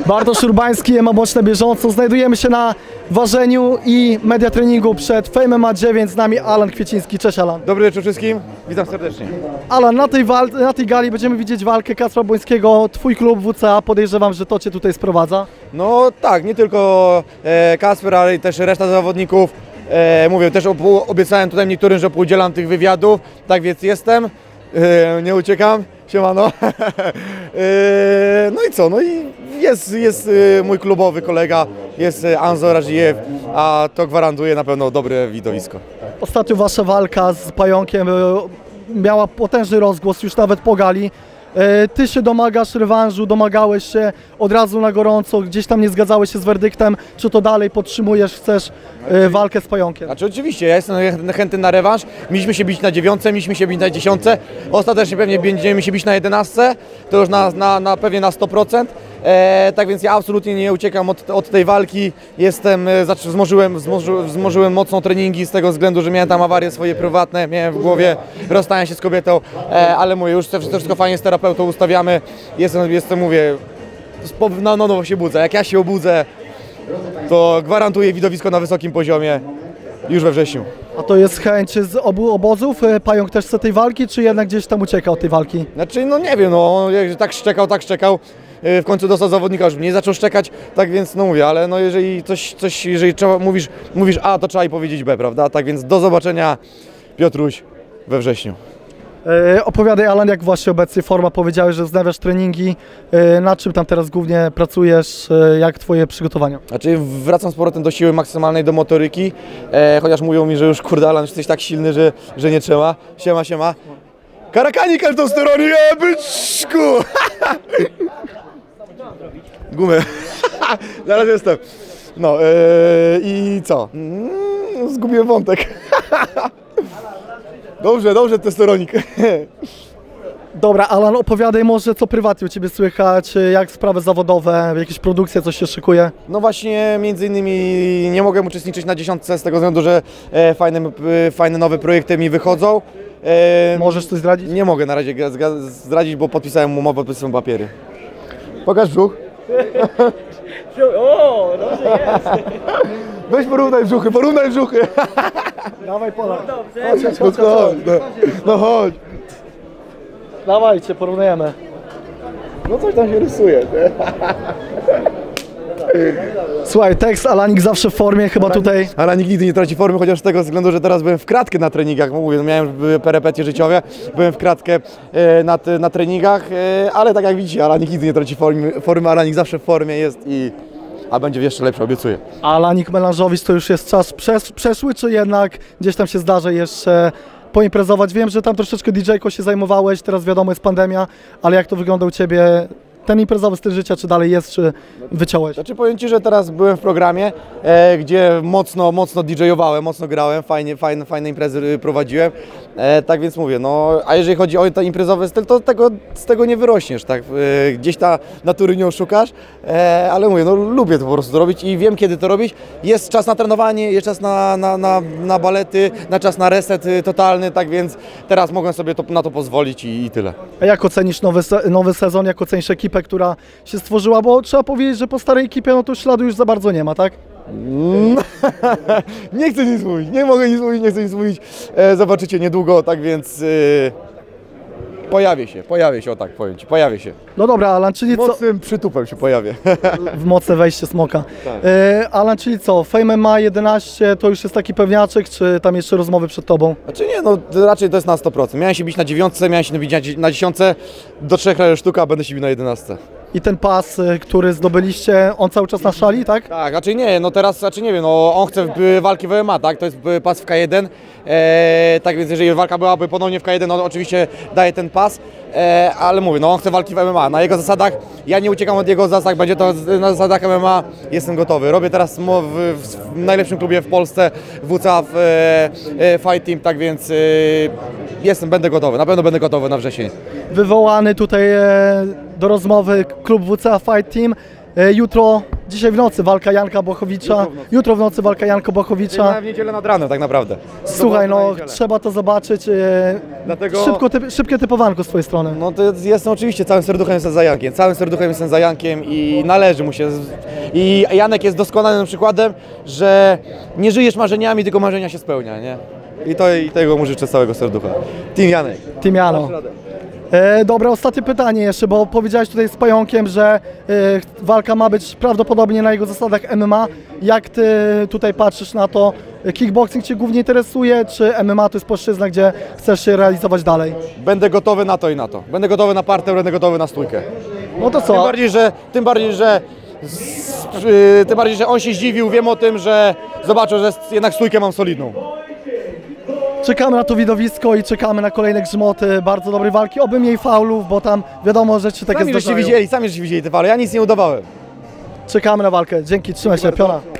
Bartosz Urbański, MMA Boczne Bieżąco. Znajdujemy się na ważeniu i media treningu przed Fame MMA 9. Z nami Alan Kwieciński. Cześć Alan. Dobry wieczór wszystkim, witam serdecznie. Alan, na tej gali będziemy widzieć walkę Kacpra Błońskiego. Twój klub WCA, podejrzewam, że to Cię tutaj sprowadza. No tak, nie tylko Kacper, ale i też reszta zawodników. Mówię, też obiecałem tutaj niektórym, że udzielam tych wywiadów, tak więc jestem, nie uciekam, siemano. No i co, no i jest mój klubowy kolega, jest Anzo Radzijew, a to gwarantuje na pewno dobre widowisko. Ostatnio Wasza walka z Pająkiem miała potężny rozgłos już nawet po gali. Ty się domagasz rewanżu, domagałeś się od razu na gorąco, gdzieś tam nie zgadzałeś się z werdyktem, czy to dalej podtrzymujesz, chcesz walkę z Pająkiem? Znaczy oczywiście, ja jestem chętny na rewanż, mieliśmy się bić na 9, mieliśmy się bić na 10, ostatecznie pewnie będziemy się bić na 11, to już pewnie na 100%, tak więc ja absolutnie nie uciekam od tej walki, wzmożyłem mocno treningi z tego względu, że miałem tam awarie swoje prywatne, miałem w głowie rozstanie się z kobietą, ale mówię, już to wszystko fajnie z terapeutą ustawiamy, mówię, na nowo się budzę, jak ja się obudzę, to gwarantuję widowisko na wysokim poziomie już we wrześniu. A to jest chęć z obu obozów? Pająk też chce tej walki, czy jednak gdzieś tam ucieka od tej walki? Znaczy, no nie wiem, no tak szczekał. W końcu dostał zawodnika, już mniej zaczął szczekać, tak więc no mówię, ale no jeżeli jeżeli mówisz A, to trzeba i powiedzieć B, prawda? Tak więc do zobaczenia, Piotruś, we wrześniu. Opowiadaj Alan, jak właśnie obecnie forma, powiedziałeś, że wznawiasz treningi, nad czym tam teraz głównie pracujesz, jak Twoje przygotowania? Znaczy wracam z powrotem do siły maksymalnej, do motoryki, chociaż mówią mi, że już kurde Alan, jesteś tak silny, że nie trzeba. Siema. Karakani testosteronie, byczku! Gumę. Zaraz jestem. No i co? Zgubiłem wątek. Dobrze, testosteronik. Dobra, Alan, opowiadaj może, co prywatnie u Ciebie słychać, jak sprawy zawodowe, jakieś produkcje, coś się szykuje? No właśnie, między innymi nie mogę uczestniczyć na 10 z tego względu, że fajne nowe projekty mi wychodzą. Możesz coś zdradzić? Nie mogę na razie zdradzić, bo podpisałem umowę, podpisałem papiery. Pokaż brzuch. O, dobrze jest. Weź porównaj brzuchy. Dawaj Polak. Chodź. No chodź. Dawajcie, porównujemy. No coś tam się rysuje. Słuchaj, tekst Alanik zawsze w formie, chyba tutaj. Alanik nigdy nie traci formy, chociaż z tego względu, że teraz byłem w kratkę na treningach, mówię, miałem perypetie życiowe, byłem w kratkę na treningach, ale tak jak widzicie, Alanik nigdy nie traci formy, Alanik zawsze w formie jest a będzie jeszcze lepszy, obiecuję. Alanik Melanżowicz to już jest czas przeszły, czy jednak gdzieś tam się zdarza jeszcze poimprezować? Wiem, że tam troszeczkę DJ-ko się zajmowałeś, teraz wiadomo jest pandemia, ale jak to wygląda u Ciebie? Ten imprezowy styl życia, czy dalej jest, czy wyciąłeś? Znaczy powiem Ci, że teraz byłem w programie, gdzie mocno DJ-owałem, mocno grałem, fajne imprezy prowadziłem, tak więc mówię, no a jeżeli chodzi o ten imprezowy styl, to z tego nie wyrośniesz, tak? Gdzieś natury nie oszukasz, ale mówię, no lubię to po prostu robić i wiem kiedy to robić, jest czas na trenowanie, jest czas na balety, czas na reset totalny, tak więc teraz mogę sobie na to pozwolić i tyle. A jak ocenisz nowy sezon, jak ocenisz ekipę, która się stworzyła, bo trzeba powiedzieć, że po starej ekipie no to śladu już za bardzo nie ma, tak? Nie chcę nic mówić, nie mogę nic mówić, nie chcę nic mówić, zobaczycie niedługo, tak więc pojawię się, o tak powiem Ci, pojawię się. No dobra, Alan, czyli co? Mocnym przytupem się pojawię. W mocne wejście smoka. Tak. Alan, czyli co? Fame MMA 11 to już jest taki pewniaczek, czy tam jeszcze rozmowy przed Tobą? Znaczy nie, no raczej to jest na 100%. Miałem się bić na 9, miałem się bić na 10, do 3 razy sztuka, a będę się bił na 11. I ten pas, który zdobyliście, on cały czas na szali, tak? Tak, raczej nie, no teraz, raczej nie wiem, no on chce walki w MMA, tak, to jest pas w K1, tak więc jeżeli walka byłaby ponownie w K1, no oczywiście daje ten pas, ale mówię, no on chce walki w MMA, na jego zasadach, ja nie uciekam od jego zasad, będzie to na zasadach MMA, jestem gotowy, robię teraz w najlepszym klubie w Polsce, WCA Fight Team, tak więc będę gotowy, na pewno będę gotowy na wrzesień. Wywołany tutaj do rozmowy klub WCA Fight Team, jutro Dzisiaj w nocy walka Janka Błachowicza, jutro w nocy walka Janka Błachowicza. W niedzielę nad ranem tak naprawdę. Słuchaj, no trzeba to zobaczyć. Dlatego... Szybkie typowanko z twojej strony. No to jest oczywiście, całym serduchem jestem za Jankiem, całym serduchem jestem za Jankiem i należy mu się. I Janek jest doskonałym przykładem, że nie żyjesz marzeniami, tylko marzenia się spełnia, nie? I tego mu życzę z całego serducha. Team Janek. Team Jano. Dobra, ostatnie pytanie jeszcze, bo powiedziałeś tutaj z Pająkiem, że walka ma być prawdopodobnie na jego zasadach MMA. Jak ty tutaj patrzysz na to? Kickboxing cię głównie interesuje, czy MMA to jest płaszczyzna, gdzie chcesz się realizować dalej? Będę gotowy na to i na to. Będę gotowy na parter, będę gotowy na stójkę. No to Tym co? bardziej, że on się zdziwił, wiem o tym, że zobaczył, że jednak stójkę mam solidną. Czekamy na to widowisko i czekamy na kolejne grzmoty, bardzo dobre walki, oby mniej faulów, bo tam wiadomo, że się takie Sami żeście zdarzają. widzieli te fale, ja nic nie udawałem. Czekamy na walkę, dzięki, trzymaj się, piona.